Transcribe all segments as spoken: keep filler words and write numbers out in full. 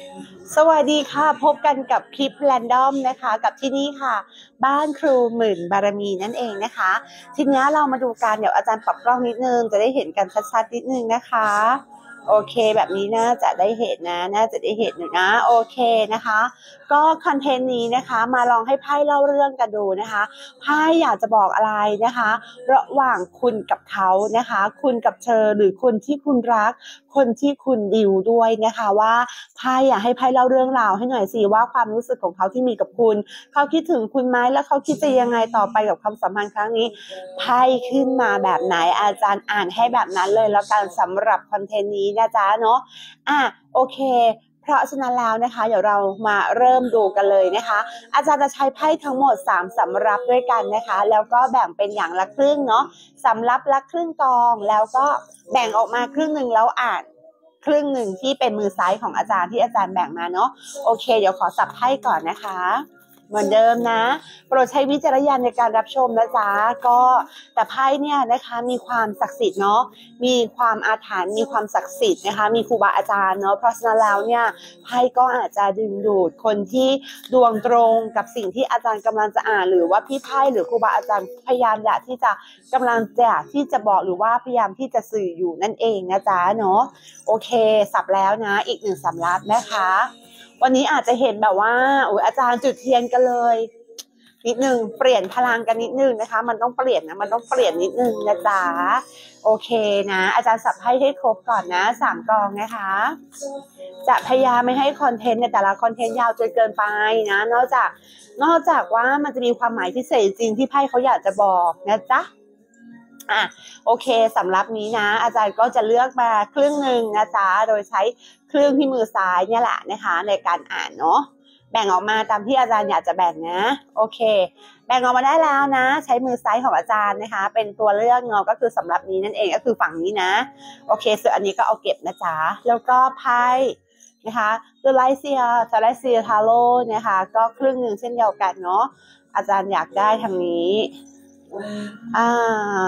สวัสดีค่ะพบกันกับคลิปแรนดอมนะคะกับที่นี่ค่ะบ้านครูหมื่นบารมีนั่นเองนะคะทีนี้เรามาดูกันเดี๋ยวอาจารย์ปรับกล้องนิดนึงจะได้เห็นกันชัดๆนิดนึงนะคะโอเคแบบนี้น่าจะได้เห็นนะน่าจะได้เห็นอยู่นะโอเคนะคะก็คอนเทนต์นี้นะคะมาลองให้ไพ่เล่าเรื่องกันดูนะคะไพ่อยากจะบอกอะไรนะคะระหว่างคุณกับเขานะคะคุณกับเธอหรือคนที่คุณรักคนที่คุณดิวด้วยนะคะว่าไพ่อยากให้ไพ่เล่าเรื่องราวให้หน่อยสิว่าความรู้สึกของเขาที่มีกับคุณเขาคิดถึงคุณไหมแล้วเขาคิดจะยังไงต่อไปกับความสัมพันธ์ครั้งนี้ไพ่ขึ้นมาแบบไหนอาจารย์อ่านให้แบบนั้นเลยแล้วกันสำหรับคอนเทนต์นี้นะจ๊ะเนาะอ่ะโอเคเพราะฉะนั้นแล้วนะคะเดี๋ยวเรามาเริ่มดูกันเลยนะคะอาจารย์จะใช้ไพ่ทั้งหมดสามสำรับด้วยกันนะคะแล้วก็แบ่งเป็นอย่างละครึ่งเนาะสำรับละครึ่งกองแล้วก็แบ่งออกมาครึ่งหนึ่งแล้วอ่านครึ่งหนึ่งที่เป็นมือซ้ายของอาจารย์ที่อาจารย์แบ่งมาเนาะโอเคเดี๋ยวขอสับไพ่ก่อนนะคะเหมือนเดิมนะโปรดใช้วิจารณญาณในการรับชมนะจ๊ะก็แต่ไพ่เนี่ยนะคะมีความศักดิ์สิทธิ์เนาะมีความอาถรรพ์มีความศักดิ์สิทธิ์นะคะมีครูบาอาจารย์เนาะเพราะฉะนั้นแล้วเนี่ยไพ่ก็อาจจะดึงดูดคนที่ดวงตรงกับสิ่งที่อาจารย์กำลังจะอ่านหรือว่าพี่ไพ่หรือครูบาอาจารย์พยายามอยากที่จะกำลังจะที่จะบอกหรือว่าพยายามที่จะสื่ออยู่นั่นเองนะจ๊ะเนาะโอเคสับแล้วนะอีกหนึ่งสำรับนะคะวันนี้อาจจะเห็นแบบว่าโอ้ยอาจารย์จุดเทียนกันเลยนิดนึงเปลี่ยนพลังกันนิดนึงนะคะมันต้องเปลี่ยนนะมันต้องเปลี่ยนนิดนึงนะจ๊ะโอเคนะอาจารย์สับให้ให้ครบก่อนนะสามกองนะคะจะพยายามไม่ให้คอนเทนต์ในแต่ละคอนเทนต์ยาวจนเกินไปนะนอกจากนอกจากว่ามันจะมีความหมายพิเศษจริงที่ไพ่เขาอยากจะบอกนะจ๊ะอ่ะโอเคสำหรับนี้นะอาจารย์ก็จะเลือกมาครึ่งหนึ่งนะจ๊ะโดยใช้เครื่องที่มือซ้ายเนี่ยแหละนะคะในการอ่านเนาะแบ่งออกมาตามที่อาจารย์อยากจะแบ่งนะโอเคแบ่งออกมาได้แล้วนะใช้มือซ้ายของอาจารย์นะคะเป็นตัวเลือกเนาะก็คือสำหรับนี้นั่นเองก็คือฝั่งนี้นะโอเคส่วนอันนี้ก็เอาเก็บนะจ๊ะแล้วก็ไพ่นะคะตัวไลเซียทาไลเซียทาโร่นะคะก็ครึ่งหนึ่งเช่นเดียวกันเนาะอาจารย์อยากได้ทางนี้อ่า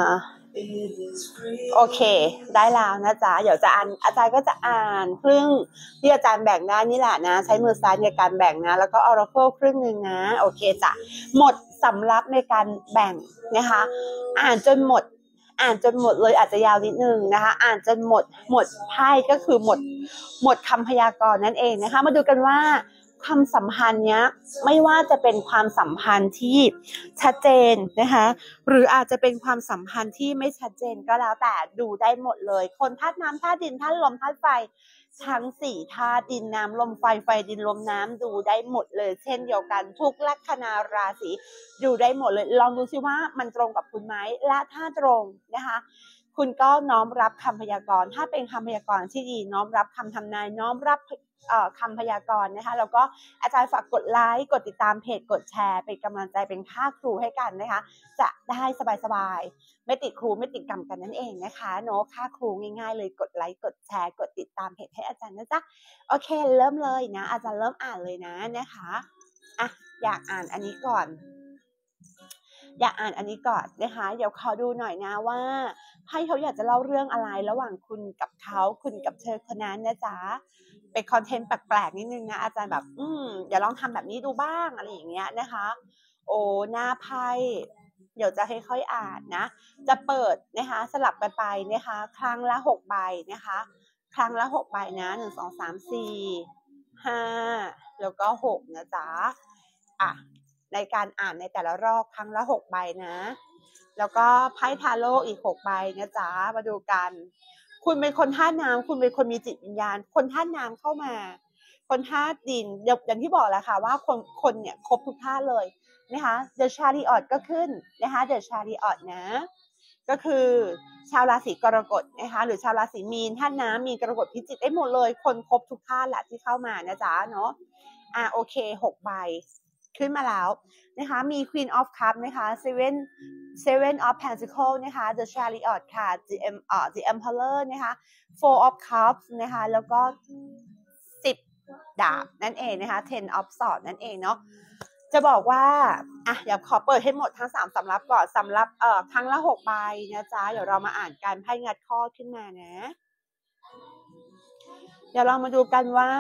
โอเคได้แล้วนะจ๊ะเดี๋ยวจะอ่านอาจารย์ก็จะอ่านครึ่งที่อาจารย์แบ่งได้นี่แหละนะใช้มือซ้ายในการแบ่งนะแล้วก็ Oracle ครึ่งหนึ่งนะโอเคจ้ะหมดสำรับในการแบ่งนะคะอ่านจนหมดอ่านจนหมดเลยอาจจะยาวนิดนึงนะคะอ่านจนหมดหมดไพ่ก็คือหมดหมดคำพยากรณ์นั่นเองนะคะมาดูกันว่าความสัมพันธ์เนี้ยไม่ว่าจะเป็นความสัมพันธ์ที่ชัดเจนนะคะหรืออาจจะเป็นความสัมพันธ์ที่ไม่ชัดเจนก็แล้วแต่ดูได้หมดเลยคนธาตุน้ำธาตุดินธาตุลมธาตุไฟทั้งสี่ธาตุดินน้ำลมไฟไฟดินลมน้ำดูได้หมดเลยเช่นเดียวกันทุกลัคนาราศีดูได้หมดเลยลองดูซิว่ามันตรงกับคุณไหมและถ้าตรงนะคะคุณก็น้อมรับคำพยากรณ์ถ้าเป็นคำพยากรณ์ที่ดีน้อมรับคำทำนายน้อมรับคำพยากรณ์นะคะแล้วก็อาจารย์ฝากกดไลค์กดติดตามเพจกดแชร์เป็นกำลังใจเป็นค่าครูให้กันนะคะจะได้สบายๆไม่ติดครูไม่ติดกรรมกันนั่นเองนะคะเนาะค่าครูง่ายๆเลยกดไลค์กดแชร์กดติดตามเพจให้อาจารย์นะจ๊ะโอเคเริ่มเลยนะอาจารย์เริ่มอ่านเลยนะนะคะอ่ะอยากอ่านอันนี้ก่อนอยากอ่านอันนี้ก่อนนะคะเดี๋ยวขอดูหน่อยนะว่าไพ่เขาอยากจะเล่าเรื่องอะไรระหว่างคุณกับเขาคุณกับเธอคนนั้นนะจ๊ะเป็นคอนเทนต์แปลกๆนิดนึงนะอาจารย์แบบอืมอย่าลองทำแบบนี้ดูบ้างอะไรอย่างเงี้ยนะคะโอ้หน้าไพ่เดี๋ยวจะค่อยๆอ่านนะจะเปิดนะคะสลับกันไปนะคะครั้งละหกใบนะคะครั้งละหกใบนะหนึ่งสองสามสี่ห้าแล้วก็หกนะจ๊ะอ่ะในการอ่านในแต่ละรอบครั้งละหกใบนะแล้วก็ไพ่ทาโร่อีกหกใบนะจ๊ะมาดูกันคุณเป็นคนธาตุน้ำคุณเป็นคนมีจิตวิญญาณคนธาตุน้ำเข้ามาคนธาตุดินอย่างที่บอกแล้วค่ะว่าคนคนเนี่ยครบทุกธาตุเลยนะคะ The Chariot ก็ขึ้นนะคะ The Chariot นะก็คือชาวราศีกรกฎนะคะหรือชาวราศีมีนธาตุน้ำมีกรกฎพิจิกได้หมดเลยคนครบทุกธาตุแหละที่เข้ามานะจ๊ะเนาะอ่ะโอเคหกใบขึ้นมาแล้วนะคะมี Queen of Cups นะคะ Seven Seven of Pentacles นะคะ The Chariot ค่ะ The Em เอ่อ The Emperor นะคะ Four of Cups นะคะแล้วก็สิบดาบนั่นเองนะคะ Ten of Swords นั่นเองเนาะจะบอกว่าอ่ะเดี๋ยวขอเปิดให้หมดทั้งสามสำรับก่อนสำรับเอ่อครั้งละหกใบนะจ๊ะเดี๋ยวเรามาอ่านการไพ่งัดข้อขึ้นมานะเดี๋ยวเรามาดูกันว่า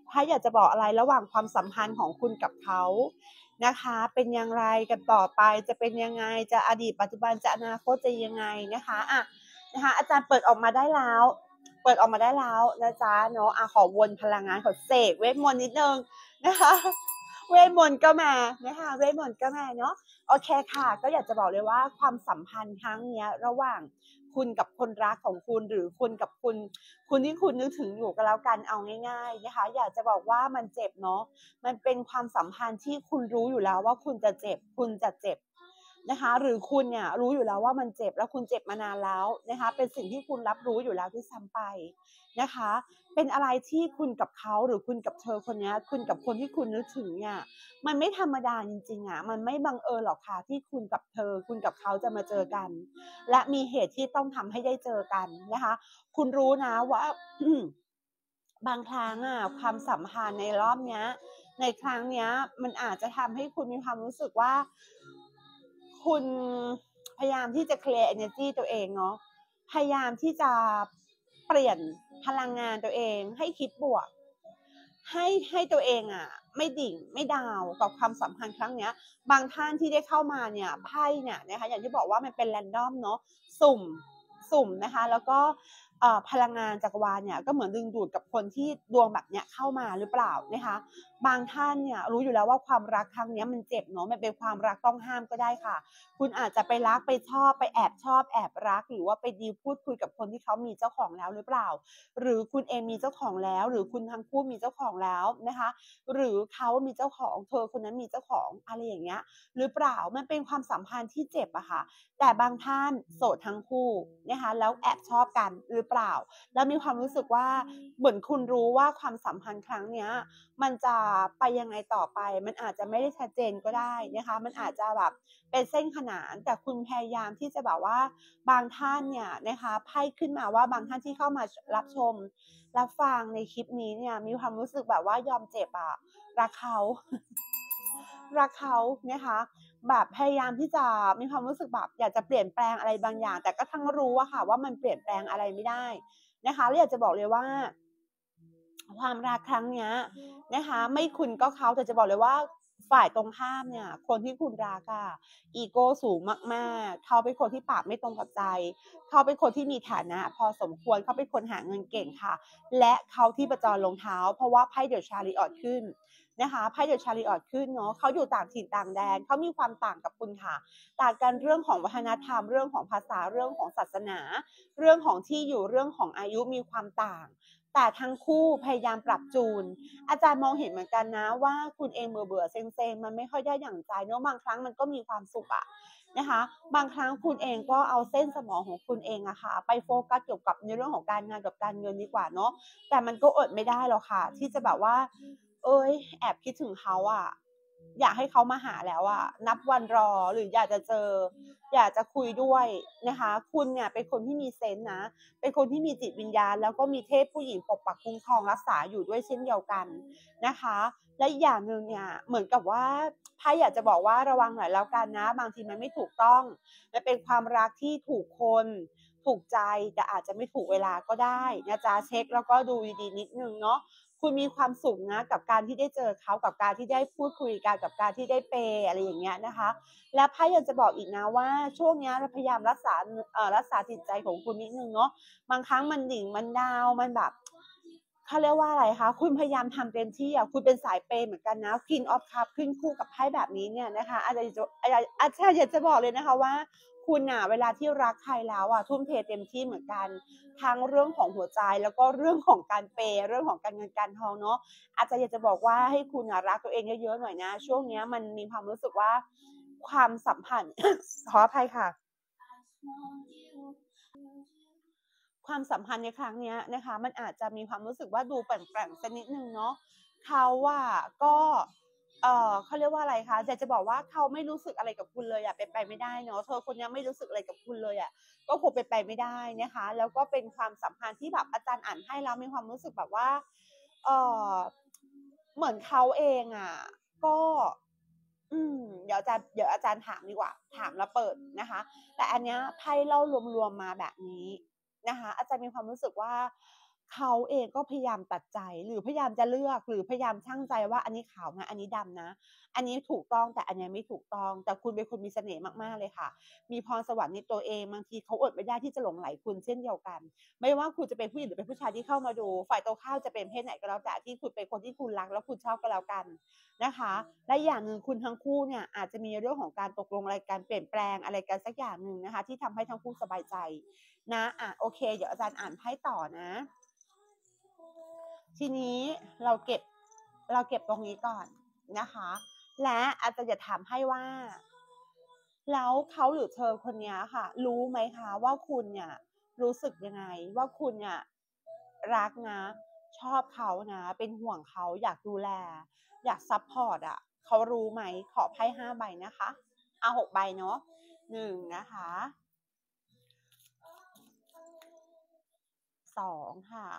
ไพ่อยากจะบอกอะไรระหว่างความสัมพันธ์ของคุณกับเขานะคะเป็นอย่างไรกันต่อไปจะเป็นยังไงจะอดีตปัจจุบันจะอนาคตจะยังไงนะคะอ่ะนะคะอาจารย์เปิดออกมาได้แล้วเปิดออกมาได้แล้วนะจ๊ะเนาะอ่ะขอวนพลังงานขอเสกเวทมนต์นิดนึงนะคะเวทมนต์ก็มานะคะเวทมนต์ก็มาเนาะโอเคค่ะก็อยากจะบอกเลยว่าความสัมพันธ์ครั้งนี้ระหว่างคุณกับคนรักของคุณหรือคุณกับคุณคุณที่คุณนึกถึงอยู่ก็แล้วกันเอาง่ายๆนะคะอยากจะบอกว่ามันเจ็บเนาะมันเป็นความสัมพันธ์ที่คุณรู้อยู่แล้วว่าคุณจะเจ็บคุณจะเจ็บนะคะหรือคุณเนี่ยรู้อยู่แล้วว่ามันเจ็บแล้วคุณเจ็บมานานแล้วนะคะเป็นสิ่งที่คุณรับรู้อยู่แล้วที่ซ้ำไปนะคะเป็นอะไรที่คุณกับเขาหรือคุณกับเธอคนนี้คุณกับคนที่คุณนึกถึงเนี่ยมันไม่ธรรมดาจริงๆอ่ะมันไม่บังเอิญหรอกค่ะที่คุณกับเธอคุณกับเขาจะมาเจอกันและมีเหตุที่ต้องทำให้ได้เจอกันนะคะคุณรู้นะว่า บางครั้งอ่ะความสัมพันธ์ในรอบเนี้ยในครั้งเนี้ยมันอาจจะทำให้คุณมีความรู้สึกว่าคุณพยายามที่จะ clear energy ตัวเองเนาะพยายามที่จะเปลี่ยนพลังงานตัวเองให้คิดบวกให้ให้ตัวเองอ่ะไม่ดิ่งไม่ดาวกับความสัมพันธ์ครั้งเนี้ยบางท่านที่ได้เข้ามาเนี่ยไพ่เนี่ยนะคะอย่างที่บอกว่ามันเป็นแรนดอมเนาะสุ่มสุ่มนะคะแล้วก็พลังงานจักรวาลเนี่ยก็เหมือนดึงดูดกับคนที่ดวงแบบเนี้ยเข้ามาหรือเปล่านะคะบางท่านเนี่ยรู้อยู่แล้วว่าความรักครั้งนี้มันเจ็บเนาะมันเป็นความรักต้องห้ามก็ได้ค่ะคุณอาจจะไปรักไปชอบไปแอบชอบแอบรักหรือว่าไปดีลพูดคุยกับคนที่เขามีเจ้าของแล้วหรือเปล่าหรือคุณเองมีเจ้าของแล้วหรือคุณทั้งคู่มีเจ้าของแล้วนะคะหรือเขามีเจ้าของเธอคนนั้นมีเจ้าของอะไรอย่างเงี้ยหรือเปล่ามันเป็นความสัมพันธ์ที่เจ็บอะค่ะแต่บางท่านโสดทั้งคู่นะคะแล้วแอบชอบกันหรือเปล่าแล้วมีความรู้สึกว่าเหมือนคุณรู้ว่าความสัมพันธ์ครั้งเนี้ยมันจะไปยังไงต่อไปมันอาจจะไม่ได้ชัดเจนก็ได้นะคะมันอาจจะแบบเป็นเส้นขนานแต่คุณพยายามที่จะแบบว่าบางท่านเนี่ยนะคะไพ่ขึ้นมาว่าบางท่านที่เข้ามารับชมรับฟังในคลิปนี้เนี่ยมีความรู้สึกแบบว่ายอมเจ็บอะรักเขา รักเขานะคะแบบพยายามที่จะมีความรู้สึกแบบอยากจะเปลี่ยนแปลงอะไรบางอย่างแต่ก็ทั้งรู้อะค่ะว่ามันเปลี่ยนแปลงอะไรไม่ได้นะคะแล้วอยากจะบอกเลยว่าความรักครั้งนี้นะคะไม่คุณก็เขาแต่จะบอกเลยว่าฝ่ายตรงข้ามเนี่ยคนที่คุณรักอะอีโก้สูงมากๆเขาเป็นคนที่ปากไม่ตรงกับใจเขาเป็นคนที่มีฐานะพอสมควรเขาเป็นคนหาเงินเก่งค่ะและเขาที่ประจรลงเท้าเพราะว่าไพ่เดอะชาริออตขึ้นนะคะไพ่เดอะชาริออตขึ้นเนาะเขาอยู่ต่างถิ่นต่างแดนเขามีความต่างกับคุณค่ะต่างกันเรื่องของวัฒนธรรมเรื่องของภาษาเรื่องของศาสนาเรื่องของที่อยู่เรื่องของอายุมีความต่างแต่ทั้งคู่พยายามปรับจูนอาจารย์มองเห็นเหมือนกันนะว่าคุณเองเบื่อเบื่อเซ็งเซ็งมันไม่ค่อยได้อย่างใจเนาะบางครั้งมันก็มีความสุขอะนะคะบางครั้งคุณเองก็เอาเส้นสมองของคุณเองอะค่ะไปโฟกัสเกี่ยวกับในเรื่องของการงานกับการเงินดีกว่าเนาะแต่มันก็อดไม่ได้หรอกค่ะที่จะแบบว่าเอ้ยแอบคิดถึงเขาอะอยากให้เขามาหาแล้วอะนับวันรอหรืออยากจะเจออยากจะคุยด้วยนะคะคุณเนี่ยเป็นคนที่มีเซนส์นะเป็นคนที่มีจิตวิญญาณแล้วก็มีเทพผู้หญิงปกปักคุ้มครองรักษาอยู่ด้วยเช่นเดียวกันนะคะและอีกอย่างหนึ่งเนี่ยเหมือนกับว่าไพ่อยากจะบอกว่าระวังหน่อยแล้วกันนะบางทีมันไม่ถูกต้องมันเป็นความรักที่ถูกคนถูกใจแต่อาจจะไม่ถูกเวลาก็ได้นะจ๊ะเช็คแล้วก็ดูดีๆนิดนึงเนาะคุณมีความสุขนะกับการที่ได้เจอเขากับการที่ได้พูดคุยกันกับการที่ได้เปย์อะไรอย่างเงี้ยนะคะและไพ่ยังจะบอกอีกนะว่าช่วงนี้เราพยายามรักษาเอ่อรักษาจิตใจของคุณนิดนึงเนาะบางครั้งมันดิ่งมันดาวมันแบบเขาเรียกว่าอะไรคะคุณพยายามทำเต็มที่อ่ะคุณเป็นสายเปย์เหมือนกันนะ Queen of Cups ขึ้นคู่กับไพ่แบบนี้เนี่ยนะคะอาจารย์จะอาจารย์อยากจะบอกเลยนะคะว่าคุณน่ะเวลาที่รักใครแล้วอ่ะทุ่มเทเต็มที่เหมือนกันทั้งเรื่องของหัวใจแล้วก็เรื่องของการเปย์เรื่องของการเงินการทองเนาะอาจารย์อยากจะบอกว่าให้คุณน่ะรักตัวเองเยอะๆหน่อยนะช่วงนี้มันมีความรู้สึกว่าความสัมพันธ์ ขออภัยค่ะความสัมพันธ์ในครั้งนี้นะคะมันอาจจะมีความรู้สึกว่าดูแปลงๆสักนิดนึงเนาะเขาว่าก็เออเขาเรียกว่าอะไรคะอยากจะบอกว่าเขาไม่รู้สึกอะไรกับคุณเลยอะเป็นไปไม่ได้เนาะเธอคนนี้ไม่รู้สึกอะไรกับคุณเลยอะก็คงเป็นไปไม่ได้นะคะแล้วก็เป็นความสัมพันธ์ที่แบบอาจารย์อ่านให้แล้วมีความรู้สึกแบบว่าเออเหมือนเขาเองอะก็อืมเดี๋ยวอาจารย์เดี๋ยวอาจารย์ถามดีกว่าถามแล้วเปิดนะคะแต่อันเนี้ยไพ่เล่ารวมๆมาแบบนี้นะคะอาจารย์มีความรู้สึกว่าเขาเองก็พยายามตัดใจหรือพยายามจะเลือกหรือพยายามชั่งใจว่าอันนี้ขาวนะอันนี้ดำนะอันนี้ถูกต้องแต่อันนี้ไม่ถูกต้องแต่คุณเป็นคนมีเสน่ห์มากๆเลยค่ะมีพรสวรรค์ในตัวเองบางทีเขาอดไม่ได้ที่จะหลงใหลคุณเช่นเดียวกันไม่ว่าคุณจะเป็นผู้หญิงหรือเป็นผู้ชายที่เข้ามาดูฝ่ายตรงข้ามจะเป็นเพศไหนก็แล้วแต่ที่คุณเป็นคนที่คุณรักแล้วคุณชอบก็แล้วกันนะคะและอย่างหนึ่งคุณทั้งคู่เนี่ยอาจจะมีเรื่องของการตกลงอะไรการเปลี่ยนแปลงอะไรกันสักอย่างหนึ่งนะคะที่ทำให้ทั้งคู่สบายใจนะอ่ะโอเคเดี๋ยวอาจารย์อ่านไพ่ต่อนะทีนี้เราเก็บเราเก็บตรงนี้ก่อนนะคะและอาจารย์จะถามให้ว่าแล้วเขาหรือเธอคนนี้ค่ะรู้ไหมคะว่าคุณเนี่ยรู้สึกยังไงว่าคุณเนี่ยรักนะชอบเขานะเป็นห่วงเขาอยากดูแลอยากซัพพอร์ตอ่ะเขารู้ไหมขอไพ่ห้าใบนะคะเอาหกใบเนาะหนึ่งนะคะสองค่ะ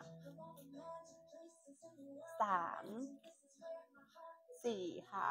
สามสี่ค่ะ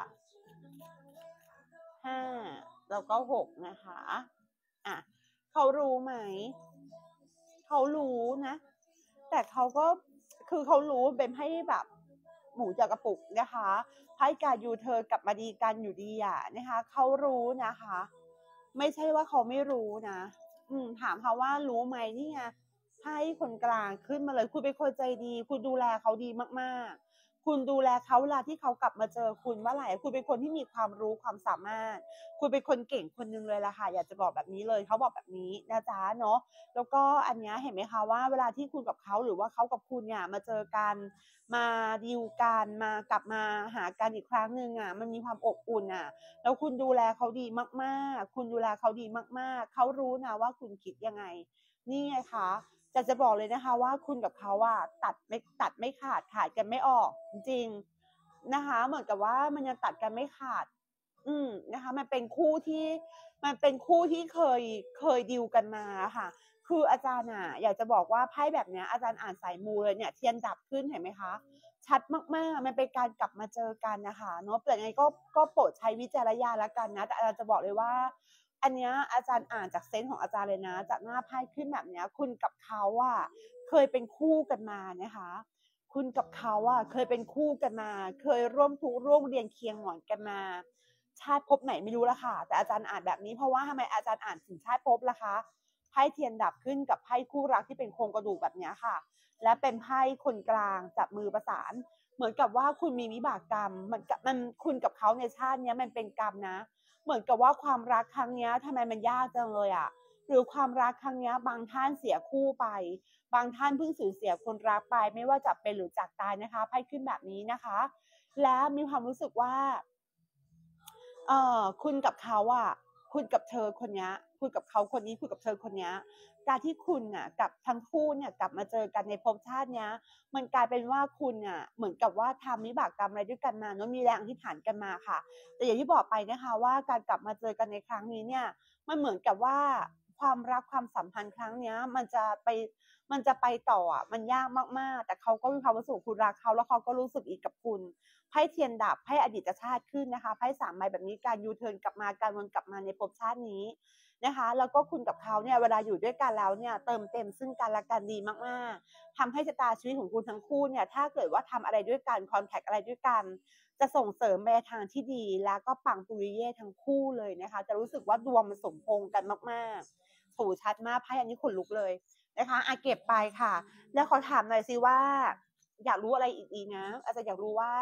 ห้าแล้วก็หกนะคะอ่ะเขารู้ไหมเขารู้นะแต่เขาก็คือเขารู้เป็นให้แบบหมูจากกระปุกนะคะไพ่การยูเทิร์นกลับมาดีกันอยู่ดีอ่ะนะคะเขารู้นะคะไม่ใช่ว่าเขาไม่รู้นะอืมถามเขาว่ารู้ไหมนี่ไงไพ่คนกลางขึ้นมาเลยคุณเป็นคนใจดีคุณดูแลเขาดีมากๆคุณดูแลเขาเวลาที่เขากลับมาเจอคุณเมื่อไหร่คุณเป็นคนที่มีความรู้ความสามารถคุณเป็นคนเก่งคนนึงเลยล่ะค่ะอยากจะบอกแบบนี้เลยเขาบอกแบบนี้นะจ๊ะเนาะแล้วก็อันนี้เห็นไหมคะว่าเวลาที่คุณกับเขาหรือว่าเขากับคุณเนี่ยมาเจอกันมาดีลกันมากลับมาหากันอีกครั้งหนึ่งอ่ะมันมีความอบอุ่นอ่ะแล้วคุณดูแลเขาดีมากๆคุณดูแลเขาดีมากๆเขารู้นะว่าคุณคิดยังไงนี่ไงคะจะจะบอกเลยนะคะว่าคุณกับเขาอ่ะตัดไม่ตัดไม่ขาดขาดกันไม่ออกจริงๆนะคะเหมือนกับว่ามันยังตัดกันไม่ขาดอืมนะคะมันเป็นคู่ที่มันเป็นคู่ที่เคยเคยดีลกันมาค่ะคืออาจารย์อ่ะอยากจะบอกว่าไพ่แบบเนี้ยอาจารย์อ่านสายมูเลยเนี่ยเทียนดับขึ้นเห็นไหมคะชัดมากๆมันเป็นการกลับมาเจอกันนะคะเนาะแต่ยังไงก็ก็โปรดใช้วิจารณญาณแล้วกันนะแต่อาจารย์จะบอกเลยว่าอันเนี้ยอาจารย์อ่านจากเซนส์ของอาจารย์เลยนะจากหน้าไพ่ขึ้นแบบเนี้ยคุณกับเขาอ่ะเคยเป็นคู่กันมานะคะคุณกับเขาอ่ะเคยเป็นคู่กันมาเคยร่วมทุกข์ร่วมเรียนเคียงหมอนกันมาชาติภพไหนไม่รู้ละค่ะแต่อาจารย์อ่านแบบนี้เพราะว่าทำไมอาจารย์อ่านถึงชาติภพล่ะคะไพ่เทียนดับขึ้นกับไพ่คู่รักที่เป็นโครงกระดูกแบบนี้ค่ะและเป็นไพ่คนกลางจับมือประสานเหมือนกับว่าคุณมีวิบากกรรมมันมันคุณกับเขาในชาตินี้มันเป็นกรรมนะเหมือนกับว่าความรักครั้งนี้ทำไมมันยากจังเลยอ่ะหรือความรักครั้งนี้บางท่านเสียคู่ไปบางท่านเพิ่งสูญเสียคนรักไปไม่ว่าจะเป็นหรือจากตายนะคะไพ่ขึ้นแบบนี้นะคะและมีความรู้สึกว่าเออคุณกับเขาอ่ะคุณกับเธอคนนี้คุณกับเขาคนนี้คุณกับเธอคนนี้การที่คุณน่ะกับทั้งคู่เนี่ยกลับมาเจอกันในภพชาติเนี้ยมันกลายเป็นว่าคุณน่ะเหมือนกับว่าทำวิบากกรรมอะไรด้วยกันมาเนาะมีแรงอธิษฐานกันมาค่ะแต่อย่างที่บอกไปนะคะว่าการกลับมาเจอกันในครั้งนี้เนี่ยมันเหมือนกับว่าความรักความสัมพันธ์ครั้งเนี้ยมันจะไปมันจะไปต่ออ่ะมันยากมากๆแต่เขาก็มีความรู้สึกคุณรักเขาแล้วเขาก็รู้สึกอีกกับคุณ ไพ่เทียนดับไพ่อดีตชาติขึ้นนะคะไพ่สามใบแบบนี้การยูเทิร์นกลับมาการวนกลับมาในภพชาตินี้นะคะแล้วก็คุณกับเขาเนี่ยเวลาอยู่ด้วยกันแล้วเนี่ยเติมเต็มซึ่งกันและกันดีมากๆทำให้ชะตาชีวิตของคุณทั้งคู่เนี่ยถ้าเกิดว่าทำอะไรด้วยกันคอนแทคอะไรด้วยกันจะส่งเสริมไปทางที่ดีแล้วก็ปังปุริเย่ทั้งคู่เลยนะคะจะรู้สึกว่าดวงมันสมพงกันมากๆถูชัดมากไพ่อันนี้ขนลุกเลยนะคะอาเก็บไปค่ะแล้วขอถามหน่อยสิว่าอยากรู้อะไรอีกดีนะอาจจะอยากรู้ว่า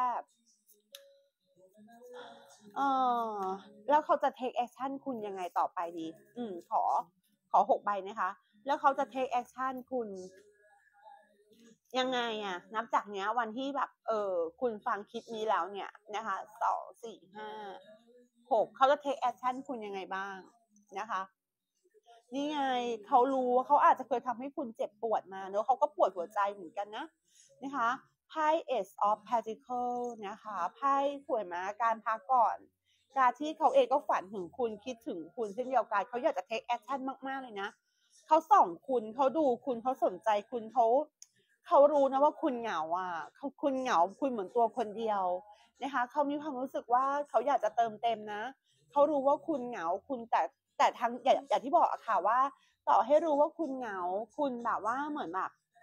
เออแล้วเขาจะ take action คุณยังไงต่อไปดีอืมขอขอหกใบนะคะแล้วเขาจะ take action คุณยังไงอะนับจากเนี้ยวันที่แบบเออคุณฟังคลิปนี้แล้วเนี่ยนะคะสองสี่ห้าหกเขาจะ take action คุณยังไงบ้างนะคะนี่ไงเขารู้เขาอาจจะเคยทำให้คุณเจ็บปวดมาเนอะเขาก็ปวดหัวใจเหมือนกันนะนะคะไพ่ Ace of Pentacles นะคะไพ่ป่วยมาการพักก่อนการที่เขาเองก็ฝันถึงคุณคิดถึงคุณเช่นเดียวกันเขาอยากจะ take action มากๆเลยนะเขาส่องคุณเขาดูคุณเขาสนใจคุณเขาเขารู้นะว่าคุณเหงาอ่ะเขาคุณเหงาคุณเหมือนตัวคนเดียวนะคะเขามีความรู้สึกว่าเขาอยากจะเติมเต็มนะเขารู้ว่าคุณเหงาคุณแต่แต่ทั้งอย่างอย่างที่บอกอะค่ะว่าต่อให้รู้ว่าคุณเหงาคุณแบบว่าเหมือนแบบ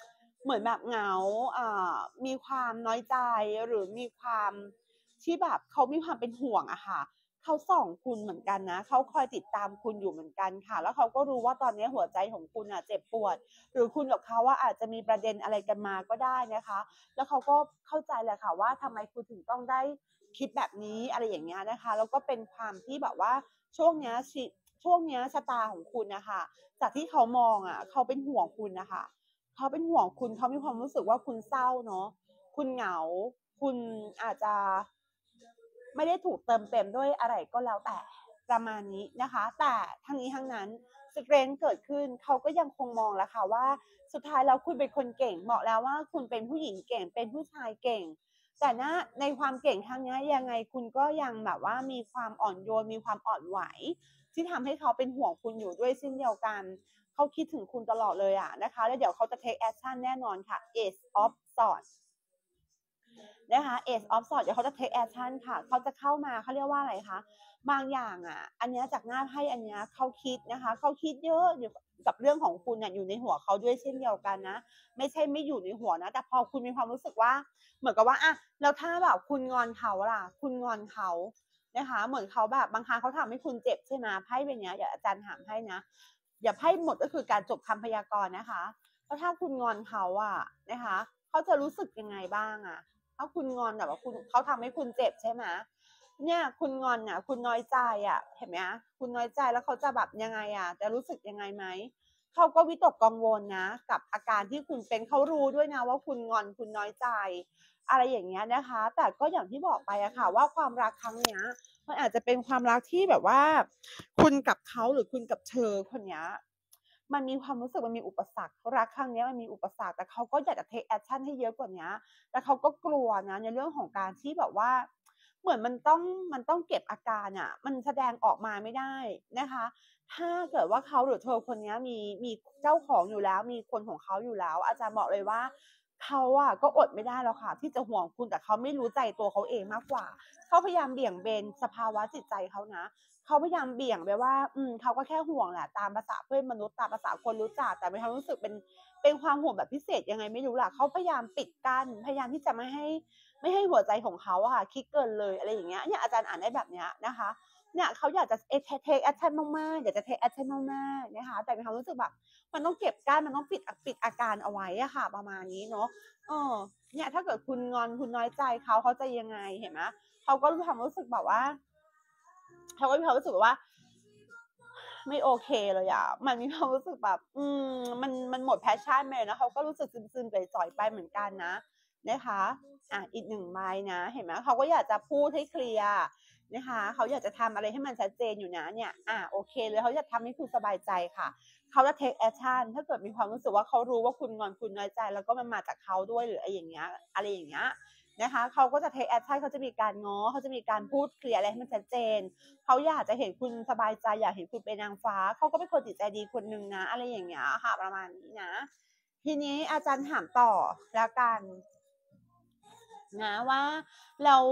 เหมือนแบบเหงาอ่ามีความน้อยใจหรือมีความที่แบบเขามีความเป็นห่วงอะค่ะเขาส่องคุณเหมือนกันนะเขาคอยติดตามคุณอยู่เหมือนกันค่ะแล้วเขาก็รู้ว่าตอนนี้หัวใจของคุณอะเจ็บปวดหรือคุณกับเขาว่าอาจจะมีประเด็นอะไรกันมาก็ได้นะคะแล้วเขาก็เข้าใจแหละค่ะว่าทำไมคุณถึงต้องได้คิดแบบนี้อะไรอย่างเงี้ยนะคะแล้วก็เป็นความที่แบบว่าช่วงเนี้ยชิช่วงเนี้ยชะตาของคุณนะคะจากที่เขามองอะเขาเป็นห่วงคุณนะคะเขาเป็นห่วงคุณเขามีความรู้สึกว่าคุณเศร้าเนาะคุณเหงาคุณอาจจะไม่ได้ถูกเติมเต็มด้วยอะไรก็แล้วแต่ประมาณนี้นะคะแต่ทั้งนี้ทั้งนั้นสเตรนท์เกิดขึ้นเขาก็ยังคงมองแหละค่ะว่าสุดท้ายแล้วคุณเป็นคนเก่งบอกแล้วว่าคุณเป็นผู้หญิงเก่งเป็นผู้ชายเก่งแต่นะในความเก่งครั้งนี้ยังไงคุณก็ยังแบบว่ามีความอ่อนโยนมีความอ่อนไหวที่ทำให้เขาเป็นห่วงคุณอยู่ด้วยเช่นเดียวกันเขาคิดถึงคุณตลอดเลยอะนะคะแล้วเดี๋ยวเขาจะ take action แน่นอนค่ะ Ace of Swords นะคะ Ace of Swords เดี๋ยวเขาจะ take action ค่ะเขาจะเข้ามาเขาเรียกว่าอะไรคะบางอย่างอ่ะอันนี้จากหน้าไพ่อันนี้เขาคิดนะคะเขาคิดเยอะอยู่กับเรื่องของคุณน่ะอยู่ในหัวเขาด้วยเช่นเดียวกันนะไม่ใช่ไม่อยู่ในหัวนะแต่พอคุณมีความรู้สึกว่าเหมือนกับว่าอ่ะแล้วถ้าแบบคุณงอนเขาล่ะคุณงอนเขานะคะเหมือนเขาแบบบางครั้งเขาทำให้คุณเจ็บใช่ไหมไพ่เป็นเนี้ยเดี๋ยวอาจารย์ถามให้นะอย่าไพ่หมดก็คือการจบคำพยากรณ์นะคะแล้วถ้าคุณงอนเขาอ่ะนะคะเขาจะรู้สึกยังไงบ้างอ่ะถ้าคุณงอนแบบว่าคุณเขาทำให้คุณเจ็บใช่ไหมเนี่ยคุณงอนอ่ะคุณน้อยใจอ่ะเห็นไหมคุณน้อยใจแล้วเขาจะแบบยังไงอ่ะจะรู้สึกยังไงไหมเขาก็วิตกกังวลนะกับอาการที่คุณเป็นเขารู้ด้วยนะว่าคุณงอนคุณน้อยใจอะไรอย่างเงี้ยนะคะแต่ก็อย่างที่บอกไปอะค่ะว่าความรักครั้งเนี้ยมันอาจจะเป็นความรักที่แบบว่าคุณกับเขาหรือคุณกับเธอคนเนี้ยมันมีความรู้สึกมันมีอุปสรรครักครั้งนี้มันมีอุปสรรคแต่เขาก็อยากจะ take action ให้เยอะกว่านี้แต่เขาก็กลัวนะในเรื่องของการที่แบบว่าเหมือนมันต้องมันต้องเก็บอาการอ่ะมันแสดงออกมาไม่ได้นะคะถ้าเกิดว่าเขาหรือเธอคนนี้มีมีเจ้าของอยู่แล้วมีคนของเขาอยู่แล้วอาจารย์บอกเลยว่าเขาอ่ะก็อดไม่ได้แล้วค่ะที่จะห่วงคุณแต่เขาไม่รู้ใจตัวเขาเองมากกว่าเขาพยายามเบี่ยงเบนสภาวะจิตใจเขานะเขาพยายามเบี่ยงไปว่าอืมเขาก็แค่ห่วงแหละตามภาษาเพื่อนมนุษย์ตามภาษาคนรู้จักแต่มีความรู้สึกเป็นเป็นความห่วงแบบพิเศษยังไงไม่รู้ล่ะเขาพยายามปิดกั้นพยายามที่จะไม่ให้ไม่ให้หัวใจของเขาอะค่ะคิดเกินเลยอะไรอย่างเงี้ยเนี่ยอาจารย์อ่านได้แบบเนี้ยนะคะเนี่ยเขาอยากจะ take action มากๆอยากจะ take action มากๆนะคะแต่มีความรู้สึกแบบมันต้องเก็บกั้นมันต้องปิดปิดอาการเอาไว้อะค่ะประมาณนี้เนาะเออเนี่ยถ้าเกิดคุณงอนคุณน้อยใจเขาเขาจะยังไงเห็นไหมเขาก็มีความรู้สึกแบบว่าเขาก็มีความรู้สึกว่าไม่โอเคเลยอะมันมีความรู้สึกแบบอืมมันมันหมดแพชชั่นไปเลยนะเขาก็รู้สึกซึมๆจ่อยๆไปเหมือนกันนะนะคะอ่ะอีกหนึ่งใบนะเห็นไหมเขาก็อยากจะพูดให้เคลียร์นะคะเขาอยากจะทำอะไรให้มันชัดเจนอยู่นะเนี่ยอ่ะโอเคเลยเขาจะทำให้คุณสบายใจค่ะเขาจะ take action ถ้าเกิดมีความรู้สึกว่าเขารู้ว่าคุณงอนคุณน้อยใจแล้วก็มันมาจากเขาด้วยหรืออะไรอย่างเงี้ยอะไรอย่างเงี้ยนะคะเขาก็จะ take action เขาจะมีการง้อเขาจะมีการพูดเคลียร์อะไรให้มันชัดเจนเขาอยากจะเห็นคุณสบายใจอยากเห็นคุณเป็นนางฟ้าเขาก็เป็นคนจิตใจดีคนหนึ่งนะอะไรอย่างเงี้ยค่ะประมาณนี้นะทีนี้อาจารย์ถามต่อแล้วกันนะว่าแล้ว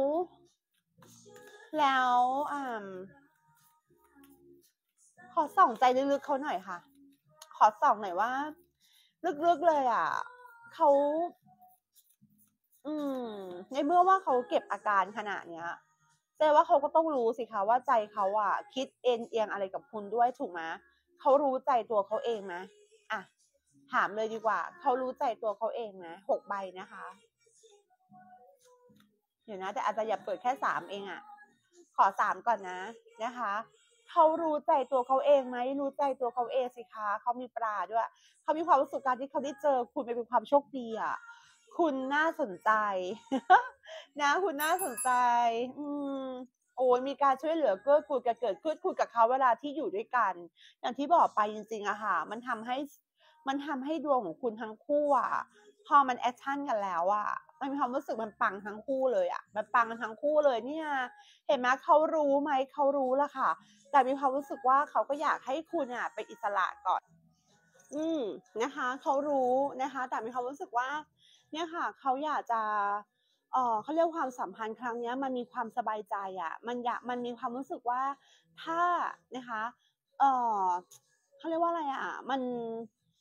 แล้วอ่าขอส่องใจลึกๆเขาหน่อยค่ะขอส่องหน่อยว่าลึกๆเลยอ่ะเขาอืมในเมื่อว่าเขาเก็บอาการขนาดเนี้ยแสดงว่าเขาก็ต้องรู้สิคะว่าใจเขาอ่ะคิดเอ็นเอียงอะไรกับคุณด้วยถูกไหมเขารู้ใจตัวเขาเองไหมอ่ะถามเลยดีกว่าเขารู้ใจตัวเขาเองไหมหกใบนะคะเดี๋ยวนะแต่อาจจะอย่าเปิดแค่สามเองอ่ะขอสามก่อนนะนะคะเขารู้ใจตัวเขาเองไหมรู้ใจตัวเขาเองสิคะเขามีปลาด้วยเขามีความรู้สึกการที่เขาได้เจอคุณเป็นความโชคดีอ่ะคุณน่าสนใจ นะคุณน่าสนใจอืมโอ้ยมีการช่วยเหลือเกื้อกูลกันเกิดขึ้นคุณกับเขาเวลาที่อยู่ด้วยกันอย่างที่บอกไปจริงๆอะค่ะมันทำให้มันทำให้ดวงของคุณทั้งคู่อะพอมันแอคชั่นกันแล้วอะมันมีความรู้สึกมันปังทั้งคู่เลยอะมันปังกันทั้งคู่เลยเนี่ยเห็นไหมเขารู้ไหมเขารู้ละค่ะแต่มีความรู้สึกว่าเขาก็อยากให้คุณอะเป็นอิสระก่อนอืมนะคะเขารู้นะคะแต่มีความรู้สึกว่าเนี่ยค่ะเขาอยากจะ เอ่อเขาเรียกความสัมพันธ์ครั้งเนี้ยมันมีความสบายใจอะมันอยากมันมีความรู้สึกว่าถ้านะคะเอ่อเขาเรียกว่าอะไรอะมัน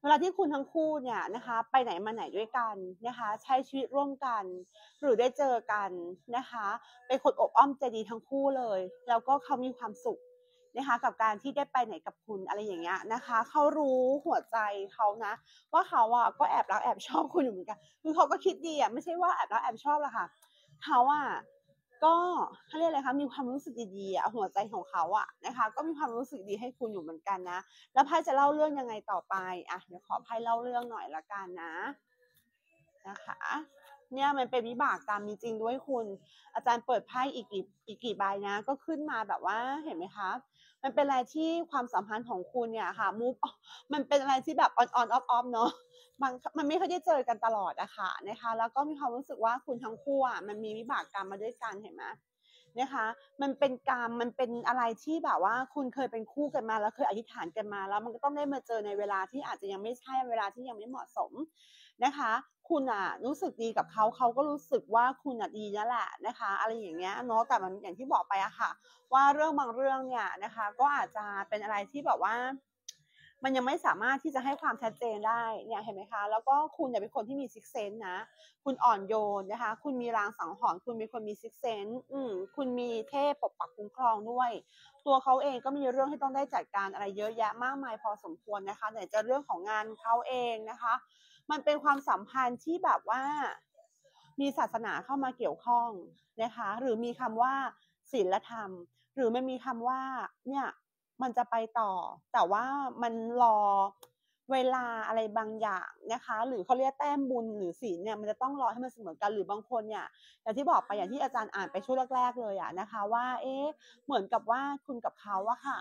เวลาที่คุณทั้งคู่เนี่ยนะคะไปไหนมาไหนด้วยกันนะคะใช้ชีวิตร่วมกันหรือได้เจอกันนะคะเป็นคนอบอ้อมใจดีทั้งคู่เลยแล้วก็เขามีความสุขนะคะกับการที่ได้ไปไหนกับคุณอะไรอย่างเงี้ยนะคะเขารู้หัวใจเขานะว่าเขาอ่ะก็แอบรักแอบชอบคุณอยู่เหมือนกันคือเขาก็คิดดีอ่ะไม่ใช่ว่าแอบรักแอบชอบหรอกค่ะเขาอ่ะก็เขาเรียกอะไรคะมีความรู้สึกดีๆอ่ะหัวใจของเขาอ่ะนะคะก็มีความรู้สึกดีให้คุณอยู่เหมือนกันนะแล้วไพ่จะเล่าเรื่องยังไงต่อไปอ่ะเดี๋ยวขอไพ่เล่าเรื่องหน่อยละกันนะนะคะเนี่ยมันเป็นวิบากกรรมจริงๆด้วยคุณอาจารย์เปิดไพ่อีกกี่อีกกี่ใบนะก็ขึ้นมาแบบว่าเห็นไหมคะมันเป็นอะไรที่ความสัมพันธ์ของคุณเนี่ยค่ะมูฟมันเป็นอะไรที่แบบออนออนออฟออฟเนาะบางมันไม่ค่อยได้เจอกันตลอดอะค่ะนะคะแล้วก็มีความรู้สึกว่าคุณทั้งคู่อะมันมีวิบากกรรมมาด้วยกันเห็นไหมนะคะมันเป็นกรรมมันเป็นอะไรที่แบบว่าคุณเคยเป็นคู่กันมาแล้วเคยอธิษฐานกันมาแล้วมันก็ต้องได้มาเจอในเวลาที่อาจจะยังไม่ใช่เวลาที่ยังไม่เหมาะสมนะคะคุณอะรู้สึกดีกับเขาเขาก็รู้สึกว่าคุณอะดีนั่นแหละนะคะอะไรอย่างเงี้ยเนาะแต่มันอย่างที่บอกไปอะค่ะว่าเรื่องบางเรื่องเนี่ยนะคะก็อาจจะเป็นอะไรที่แบบว่ามันยังไม่สามารถที่จะให้ความชัดเจนได้เนี่ยเห็นไหมคะแล้วก็คุณเนี่ยเป็นคนที่มีซิกเซนส์นะคุณอ่อนโยนนะคะคุณมีรางสังหรณ์คุณเป็นคนมีซิกเซนส์อืมคุณมีเทพปกปักคุ้มครองด้วยตัวเขาเองก็มีเรื่องที่ต้องได้จัดการอะไรเยอะแยะมากมายพอสมควรนะคะไหนจะเรื่องของงานเขาเองนะคะมันเป็นความสัมพันธ์ที่แบบว่ามีศาสนาเข้ามาเกี่ยวข้องนะคะหรือมีคำว่าศีลธรรมหรือมันมีคำว่าเนี่ยมันจะไปต่อแต่ว่ามันรอเวลาอะไรบางอย่างนะคะหรือเขาเรียกแต้มบุญหรือศีลเนี่ยมันจะต้องรอให้มันเสมอกันหรือบางคนเนี่ยอย่างที่บอกไปอย่างที่อาจารย์อ่านไปช่วงแรกๆเลยอะนะคะว่าเอ๊ะเหมือนกับว่าคุณกับเขาอะค่ะ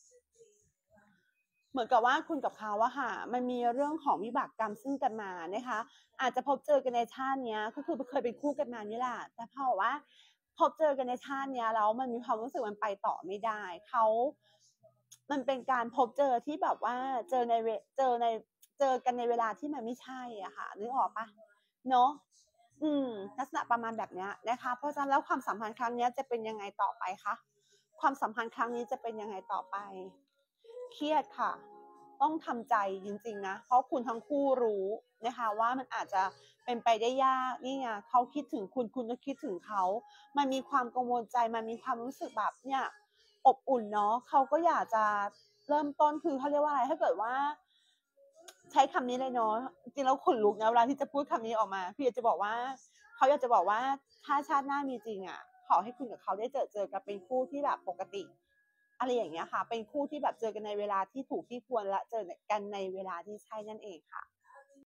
เหมือนกับว่าคุณกับเขาอะค่ะมันมีเรื่องของวิบากกรรมซึ่งกันมานะคะอาจจะพบเจอกันในชาตินี้ก็คือเคยเป็นคู่กันมานี่แหละแต่พอว่าพบเจอกันในชาตินี้แล้วมันมีความรู้สึกมันไปต่อไม่ได้เขามันเป็นการพบเจอที่แบบว่าเจอในเจอในเจอกันในเวลาที่มันไม่ใช่อะค่ะนึกออกปะเนาะอืมลักษณะประมาณแบบนี้นะคะเพราะฉะนั้นแล้วความสัมพันธ์ครั้งนี้จะเป็นยังไงต่อไปคะความสัมพันธ์ครั้งนี้จะเป็นยังไงต่อไปเครียดค่ะต้องทำใจจริงๆนะเพราะคุณทั้งคู่รู้นะคะว่ามันอาจจะเป็นไปได้ยากนี่ไงเขาคิดถึงคุณคุณก็คิดถึงเขามันมีความกังวลใจมันมีความรู้สึกแบบเนี่ยอบอุ่นเนาะเขาก็อยากจะเริ่มต้นคือเขาเรียกว่าอะไรถ้าเกิดว่าใช้คำนี้เลยเนาะจริงแล้วขนลุกนะเวลาที่จะพูดคำนี้ออกมาพี่อยากจะบอกว่าเขาอยากจะบอกว่าถ้าชาติหน้ามีจริงอ่ะขอให้คุณกับเขาได้เจอเจอกันเป็นคู่ที่แบบปกติอะไรอย่างเงี้ยค่ะเป็นคู่ที่แบบเจอกันในเวลาที่ถูกที่ควรและเจอกันในเวลาที่ใช่นั่นเองค่ะ